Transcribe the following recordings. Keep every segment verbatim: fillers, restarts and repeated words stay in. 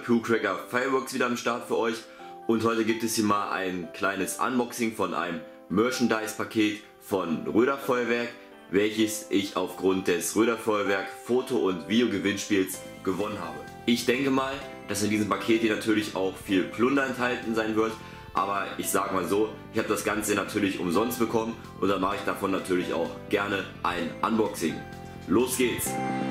Pure Cracker Fireworks wieder am Start für euch und heute gibt es hier mal ein kleines Unboxing von einem Merchandise-Paket von Röder Feuerwerk, welches ich aufgrund des Röder Feuerwerk Foto- und Videogewinnspiels gewonnen habe. Ich denke mal, dass in diesem Paket hier natürlich auch viel Plunder enthalten sein wird, aber ich sag mal so, ich habe das Ganze natürlich umsonst bekommen und dann mache ich davon natürlich auch gerne ein Unboxing. Los geht's!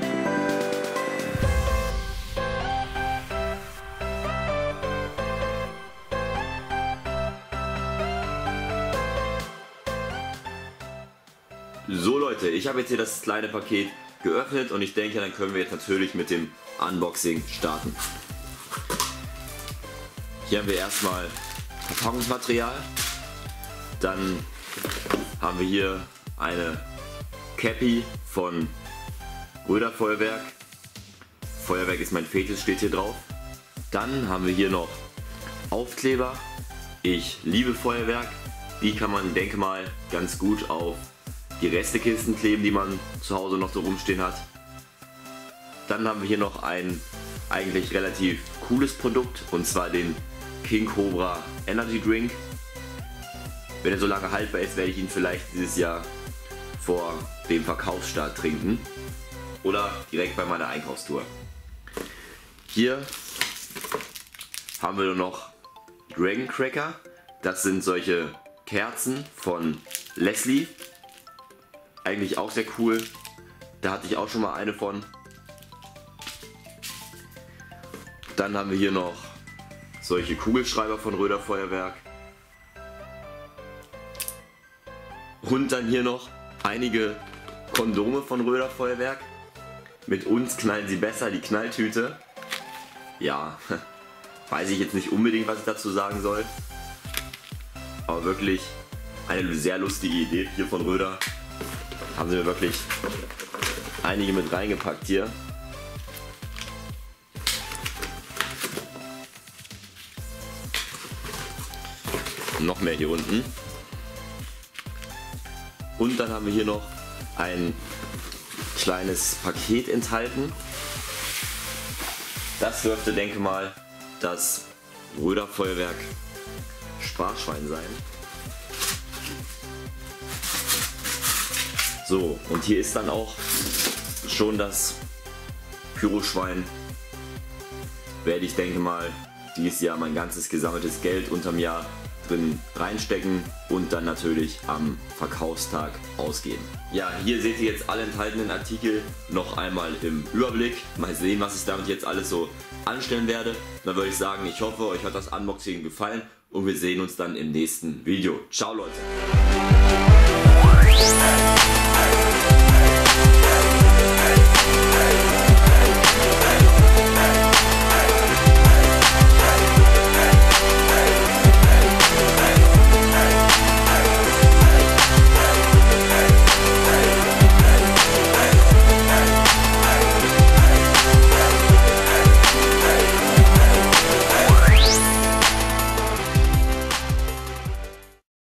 So Leute, ich habe jetzt hier das kleine Paket geöffnet und ich denke, dann können wir jetzt natürlich mit dem Unboxing starten. Hier haben wir erstmal Verpackungsmaterial, dann haben wir hier eine Cappy von Röder Feuerwerk. Feuerwerk ist mein Fetisch, steht hier drauf. Dann haben wir hier noch Aufkleber. Ich liebe Feuerwerk. Die kann man, denke mal, ganz gut auf die Restekisten kleben, die man zu Hause noch so rumstehen hat. Dann haben wir hier noch ein eigentlich relativ cooles Produkt, und zwar den King Cobra Energy Drink. Wenn er so lange haltbar ist, werde ich ihn vielleicht dieses Jahr vor dem Verkaufsstart trinken oder direkt bei meiner Einkaufstour. Hier haben wir noch Dragon Cracker. Das sind solche Kerzen von Leslie. Eigentlich auch sehr cool. Da hatte ich auch schon mal eine von. Dann haben wir hier noch solche Kugelschreiber von Röder Feuerwerk. Und dann hier noch einige Kondome von Röder Feuerwerk. Mit uns knallen sie besser, die Knalltüte. Ja, weiß ich jetzt nicht unbedingt, was ich dazu sagen soll. Aber wirklich eine sehr lustige Idee hier von Röder. Haben sie mir wirklich einige mit reingepackt hier. Noch mehr hier unten. Und dann haben wir hier noch ein kleines Paket enthalten. Das dürfte, denke mal, das Röder Feuerwerk Sparschwein sein. So, und hier ist dann auch schon das Pyroschwein. Werde ich, denke mal, dieses Jahr mein ganzes gesammeltes Geld unterm Jahr drin reinstecken und dann natürlich am Verkaufstag ausgeben. Ja, hier seht ihr jetzt alle enthaltenen Artikel noch einmal im Überblick. Mal sehen, was ich damit jetzt alles so anstellen werde. Dann würde ich sagen, ich hoffe, euch hat das Unboxing gefallen und wir sehen uns dann im nächsten Video. Ciao Leute!